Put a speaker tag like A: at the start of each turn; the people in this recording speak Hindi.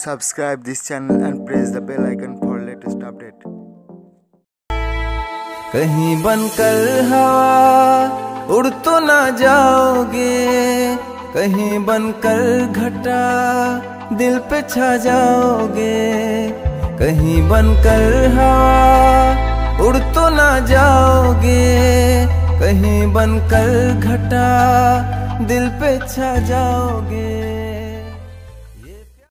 A: Subscribe this channel and press the bell icon for latest update.
B: कहीं बनकर हवा उड़ तो ना जाओगे, कहीं बनकर घटा दिल पे छा जाओगे। कहीं बनकर हवा उड़ तो ना जाओगे, कहीं बनकर घटा दिल पे छा जाओगे।